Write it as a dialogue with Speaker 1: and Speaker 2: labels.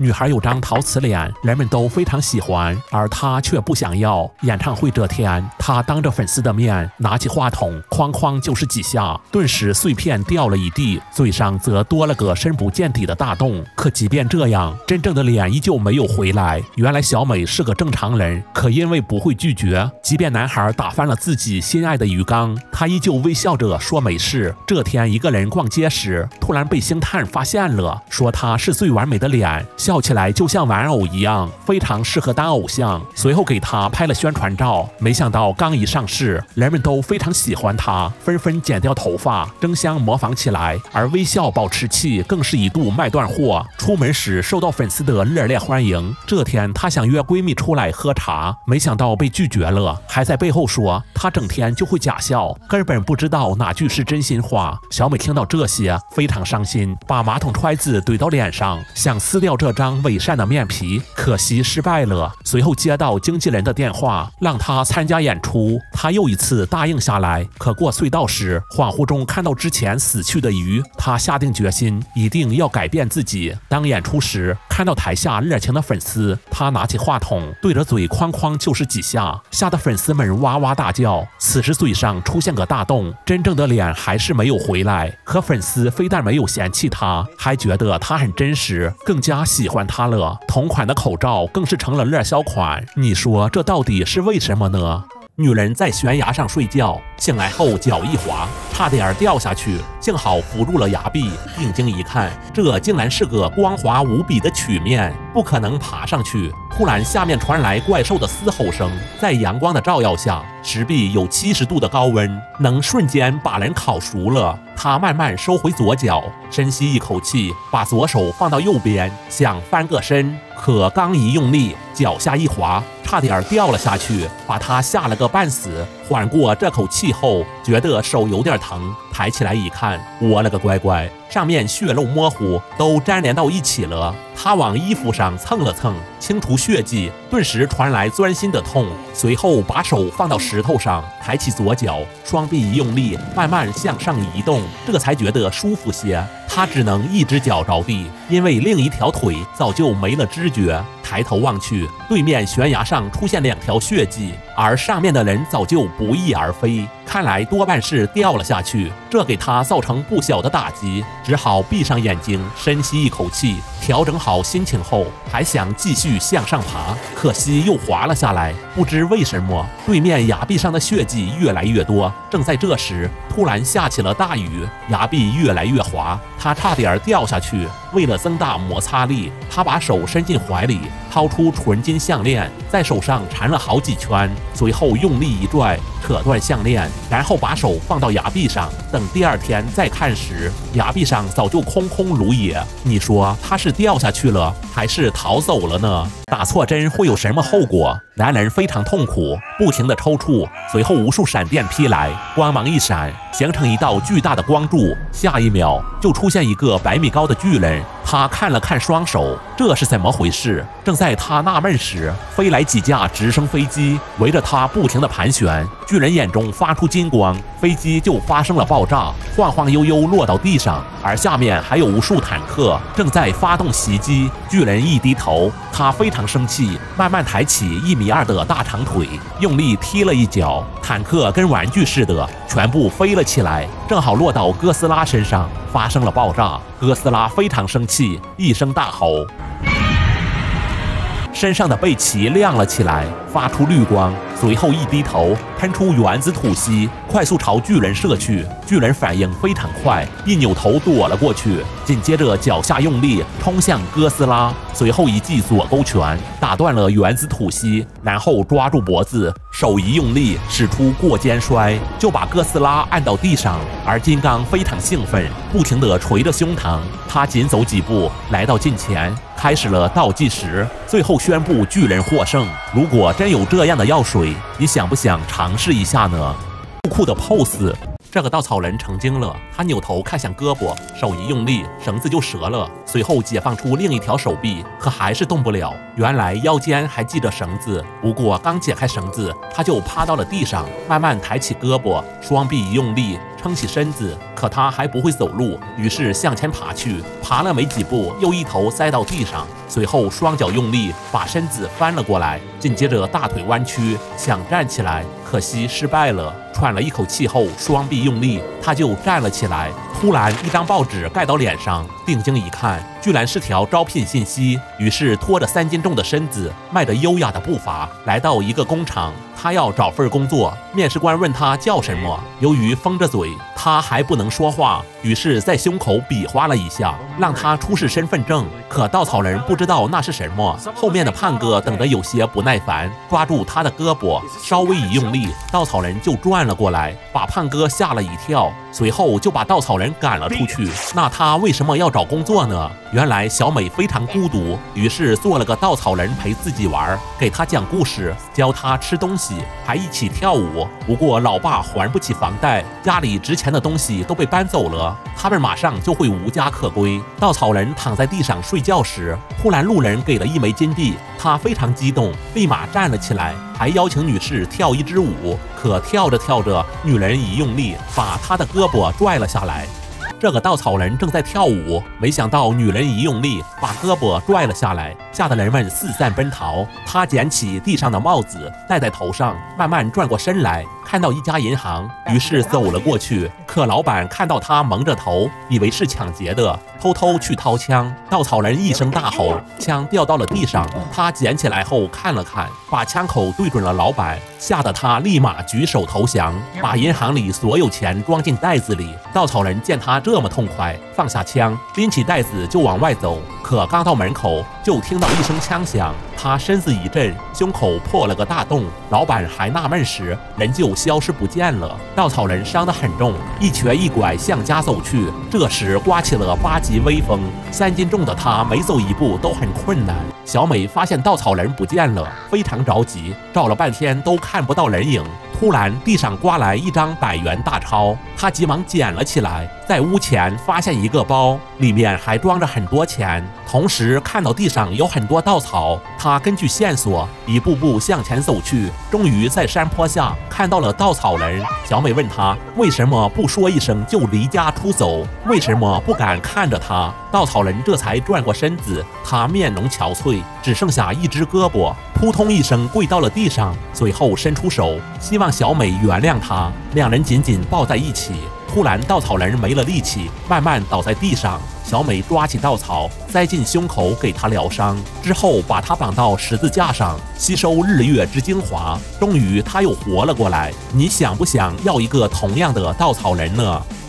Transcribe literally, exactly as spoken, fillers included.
Speaker 1: 女孩有张陶瓷脸，人们都非常喜欢，而她却不想要。演唱会这天，她当着粉丝的面拿起话筒，哐哐就是几下，顿时碎片掉了一地，嘴上则多了个深不见底的大洞。可即便这样，真正的脸依旧没有回来。原来小美是个正常人，可因为不会拒绝，即便男孩打翻了自己心爱的鱼缸，她依旧微笑着说没事。这天一个人逛街时，突然被星探发现了，说她是最完美的脸，笑起来就像玩偶一样，非常适合当偶像。随后给她拍了宣传照，没想到刚一上市，人们都非常喜欢她，纷纷剪掉头发，争相模仿起来。而微笑保持器更是一度卖断货，出门时受到粉丝的热烈欢迎。这天她想约闺蜜出来喝茶，没想到被拒绝了，还在背后说她整天就会假笑，根本不知道哪句是真心话。小美听到这些非常伤心，把马桶揣子怼到脸上，想撕掉这张伪善的面皮，可惜失败了。随后接到经纪人的电话，让她参加演出，她又一次答应下来。可过隧道时，恍惚中看到之前死去的鱼，她下定决心一定要改变自己。当演出时，看到台下热情的粉丝，她拿起话筒对着嘴哐哐就是几下，吓得粉丝们哇哇大叫。此时嘴上出现个大洞，真正的脸还是没有回来。可粉丝非但没有嫌弃她，还觉得她很真实，更加喜欢她了。同款的口罩更是成了热销款，你说这到底是为什么呢？女人在悬崖上睡觉，醒来后脚一滑，差点掉下去，幸好扶住了崖壁。定睛一看，这竟然是个光滑无比的曲面，不可能爬上去。突然，下面传来怪兽的嘶吼声，在阳光的照耀下，石壁有七十度的高温，能瞬间把人烤熟了。她慢慢收回左脚，深吸一口气，把左手放到右边，想翻个身，可刚一用力，脚下一滑，差点掉了下去，把她吓了个半死。缓过这口气后，觉得手有点疼，抬起来一看，我了个乖乖，上面血肉模糊，都粘连到一起了。她往衣服上蹭了蹭，清除血迹，顿时传来钻心的痛。随后把手放到石头上，抬起左脚，双臂一用力，慢慢向上移动，这才觉得舒服些。她只能一只脚着地，因为另一条腿早就没了知觉。抬头望去，对面悬崖上出现两条血迹，而上面的人早就不翼而飞，看来多半是掉了下去，这给他造成不小的打击，只好闭上眼睛，深吸一口气，调整好心情后，还想继续向上爬，可惜又滑了下来。不知为什么，对面崖壁上的血迹越来越多。正在这时，突然下起了大雨，崖壁越来越滑，他差点掉下去。为了增大摩擦力，他把手伸进怀里，掏出纯金项链，在手上缠了好几圈，随后用力一拽，扯断项链，然后把手放到崖壁上。等第二天再看时，崖壁上早就空空如也。你说他是掉下去了，还是逃走了呢？打错针会有什么后果？男人非常痛苦，不停地抽搐，随后无数闪电劈来，光芒一闪，形成一道巨大的光柱，下一秒就出现一个百米高的巨人。他看了看双手，这是怎么回事？正在他纳闷时，飞来几架直升飞机，围着他不停地盘旋。巨人眼中发出金光，飞机就发生了爆炸，晃晃悠悠落到地上，而下面还有无数坦克正在发动袭击。巨人一低头，他非常生气，慢慢抬起一米二的大长腿，用力踢了一脚，坦克跟玩具似的全部飞了起来，正好落到哥斯拉身上，发生了爆炸。哥斯拉非常生气，一声大吼，身上的背鳍亮了起来，发出绿光，随后一低头，喷出原子吐息，快速朝巨人射去。巨人反应非常快，一扭头躲了过去，紧接着脚下用力冲向哥斯拉，随后一记左勾拳打断了原子吐息，然后抓住脖子，手一用力，使出过肩摔，就把哥斯拉按到地上。而金刚非常兴奋，不停地捶着胸膛，他紧走几步，来到近前，开始了倒计时，最后宣布巨人获胜。如果真有这样的药水，你想不想尝试一下呢？酷酷的 pose。这个稻草人成精了，他扭头看向胳膊，手一用力，绳子就折了，随后解放出另一条手臂，可还是动不了。原来腰间还系着绳子，不过刚解开绳子，他就趴到了地上，慢慢抬起胳膊，双臂一用力， 撑起身子，可他还不会走路，于是向前爬去，爬了没几步，又一头栽到地上，随后双脚用力把身子翻了过来，紧接着大腿弯曲，想站起来，可惜失败了。喘了一口气后，双臂用力，他就站了起来。突然，一张报纸盖到脸上，定睛一看，居然是条招聘信息。于是，拖着三斤重的身子，迈着优雅的步伐，来到一个工厂。他要找份工作，面试官问他叫什么，由于封着嘴，他还不能说话，于是在胸口比划了一下，让他出示身份证。可稻草人不知道那是什么。后面的胖哥等得有些不耐烦，抓住他的胳膊，稍微一用力，稻草人就转了过来，把胖哥吓了一跳，随后就把稻草人赶了出去。那他为什么要找工作呢？原来小美非常孤独，于是做了个稻草人陪自己玩，给他讲故事，教他吃东西，还一起跳舞。不过老爸还不起房贷，家里值钱的东西都被搬走了，他们马上就会无家可归。稻草人躺在地上睡觉时，忽然路人给了一枚金币，他非常激动，立马站了起来，还邀请女士跳一支舞。可跳着跳着，女人一用力，把他的胳膊拽了下来。这个稻草人正在跳舞，没想到女人一用力，把胳膊拽了下来，吓得人们四散奔逃。他捡起地上的帽子戴在头上，慢慢转过身来，看到一家银行，于是走了过去。可老板看到他蒙着头，以为是抢劫的，偷偷去掏枪。稻草人一声大吼，枪掉到了地上。他捡起来后看了看，把枪口对准了老板，吓得他立马举手投降，把银行里所有钱装进袋子里。稻草人见他这么痛快，放下枪，拎起袋子就往外走。可刚到门口，就听到一声枪响，他身子一震，胸口破了个大洞。老板还纳闷时，人就消失不见了。稻草人伤得很重，一瘸一拐向家走去。这时刮起了八级微风，三斤重的他每走一步都很困难。小美发现稻草人不见了，非常着急，找了半天都看不到人影。突然，地上刮来一张百元大钞，他急忙捡了起来，在屋前发现一个包，里面还装着很多钱。同时看到地上有很多稻草，他根据线索一步步向前走去，终于在山坡下看到了稻草人。小美问他为什么不说一声就离家出走，为什么不敢看着他。稻草人这才转过身子，他面容憔悴，只剩下一只胳膊，扑通一声跪到了地上，随后伸出手，希望小美原谅他。两人紧紧抱在一起。突然，稻草人没了力气，慢慢倒在地上。小美抓起稻草，塞进胸口给他疗伤，之后把他绑到十字架上，吸收日月之精华。终于，他又活了过来。你想不想要一个同样的稻草人呢？